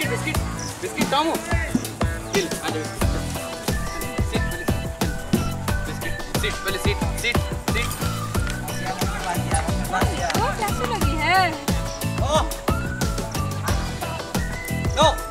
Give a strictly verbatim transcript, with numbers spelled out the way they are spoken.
Biscuit biscuit biscuit Tommo chill आ जाओ sit पहले बिस्किट सिट पहले सिट सिट सिट कैसी लगी है? नो